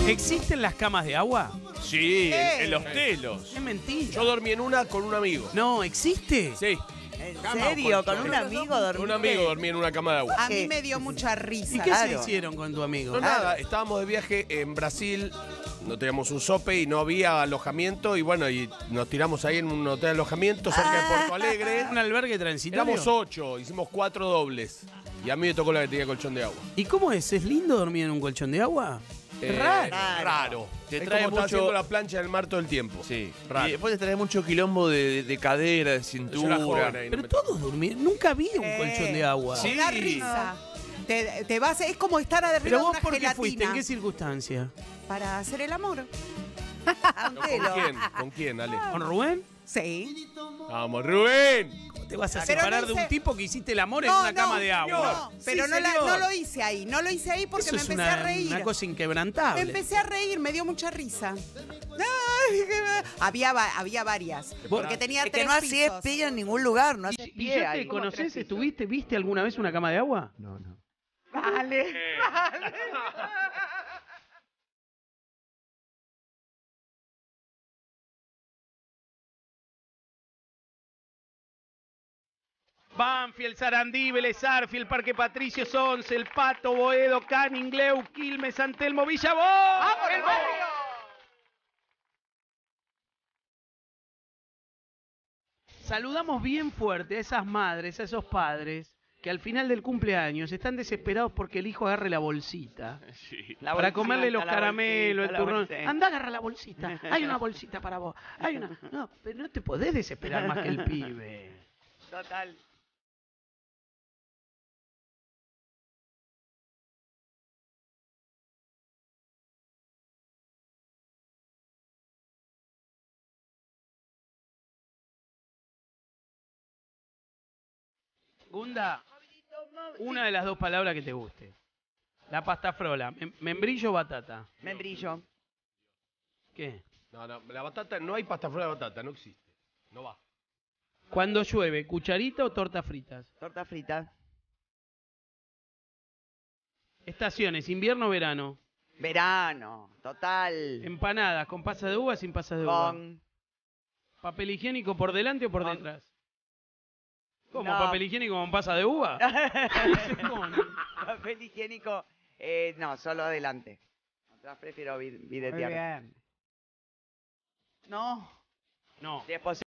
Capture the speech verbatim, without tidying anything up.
¿Existen las camas de agua? Sí, en, ¿Qué? en los telos. Es mentira. Yo dormí en una con un amigo. No, ¿existe? Sí, ¿En Cama o serio? ¿Con colchón. un amigo dormiste? con un amigo dormí en una cama de agua. A mí ¿Qué? me dio mucha risa. ¿Y qué Claro. se hicieron con tu amigo? No, nada, estábamos de viaje en Brasil, no teníamos un sope y no había alojamiento y bueno, y nos tiramos ahí en un hotel de alojamiento cerca de Porto Alegre. ¿Un albergue transitorio? Éramos ocho, hicimos cuatro dobles y a mí me tocó la que tenía colchón de agua. ¿Y cómo es? ¿Es lindo dormir en un colchón de agua? Eh, Raro. Raro. Te es trae como estar mucho- haciendo la plancha del mar todo el tiempo. Sí. Raro. Y después te trae mucho quilombo de, de cadera, de Yo era cintura. joven ahí, no Pero me- todos durmieron. Nunca vi un Eh, colchón de agua. Sí. Da risa. Te, te vas, es como estar arriba Pero de vos, una ¿por qué gelatina. fuiste? ¿En qué circunstancia? Para hacer el amor. A un ¿Con telo. quién? ¿Con quién, Ale? ¿Con Rubén? Sí. Vamos, Rubén. ¿Cómo te vas a Pero separar no de hice- un tipo que hiciste el amor en No, una no, cama de agua? No, pero Sí, no, la- señor. no lo hice ahí. No lo hice ahí porque Eso me es empecé una, a reír. una cosa Me inquebrantable. empecé a reír, me dio mucha risa. Ay, qué me- había, va- había varias. Porque tenía Es que tres no hacías pisos. pilla en ningún lugar, no haces ¿Y pie ya ahí. te conoces? ¿Estuviste? ¿Viste alguna vez una cama de agua? No, no. Vale, vale. Banfield, Sarandí, Vélez Arfield, Parque Patricio, Once, El Pato, Boedo, Canning, Gleu, Quilmes, San Telmo, Villa Bo- ¡El barrio! Saludamos bien fuerte a esas madres, a esos padres que al final del cumpleaños están desesperados porque el hijo agarre la bolsita. Sí. La Para bolsita, comerle los la caramelos, bolsita, el la turrón. bolsita. Anda, agarra la bolsita. Hay una bolsita para vos. Hay una. No, pero no te podés desesperar más que el pibe. Total. Gunda, una de las dos palabras que te guste. La pasta frola. Mem- ¿Membrillo o batata? Membrillo. ¿Qué? No, no, la batata, no hay pasta fuera de batata, no existe. No va. Cuando llueve, ¿cucharita o torta fritas? Torta frita. Estaciones, invierno o verano. Verano. Total. Empanadas, ¿con pasas de uva o sin pasas de uva? Con... ¿Papel higiénico por delante o por Con- detrás? ¿Cómo? No. ¿Papel higiénico con pasas de uva? ¿Cómo no? Papel higiénico. Eh, no, solo adelante. Atrás prefiero vid- videtear. No. No. Si es posible.